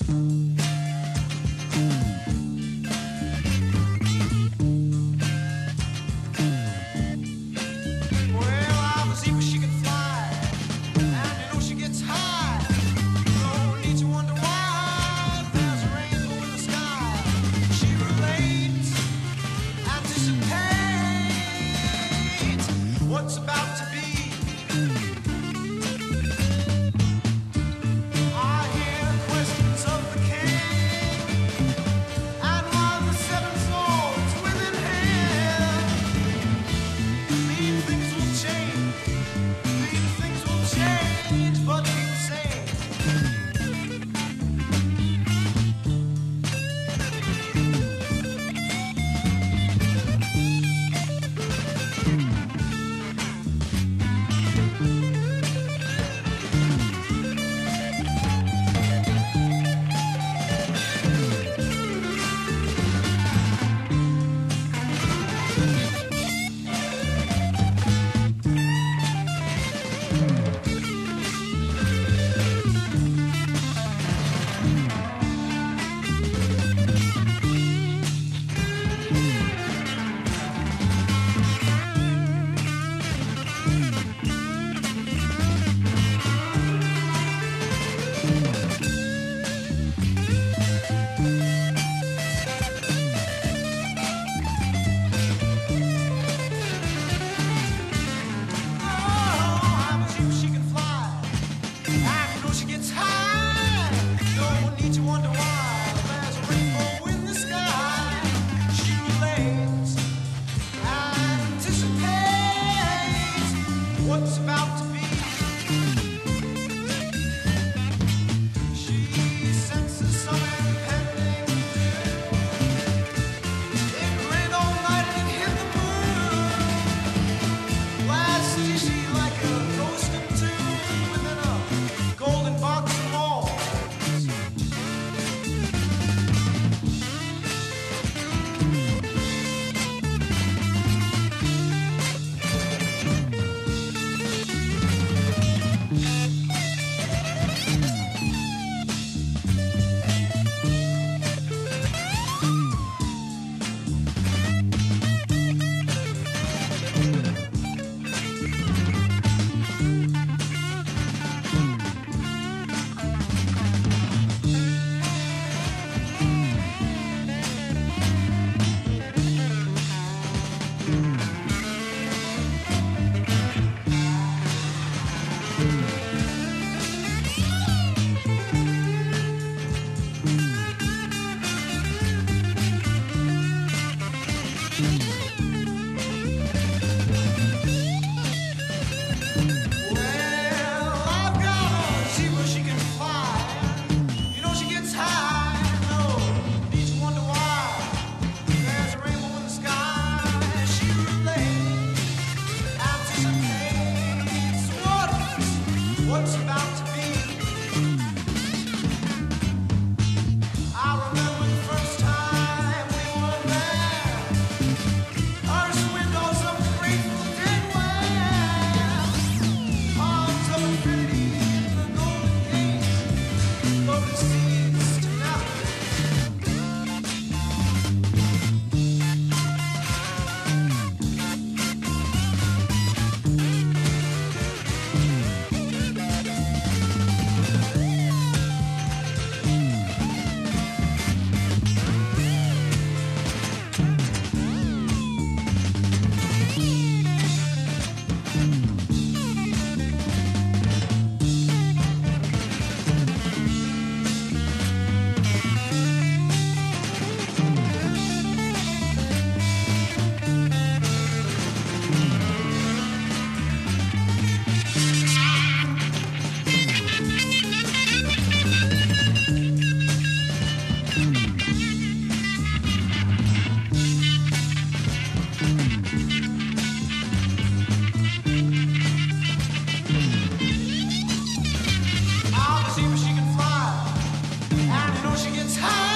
What's about to be? I hear questions of the king, and while the seven swords within hand, believe things will change, believe things will change, but keep saying. What's about to be? She senses some impending doom. It rained all night and it hit the moon. Last is she like a ghost entombed within a golden box of walls. What's about to be? I remember the first time we were there. Arched windows of the grateful dead land. Arms of infinity in the golden gate. Golden seas to she can fly, and you know she gets high.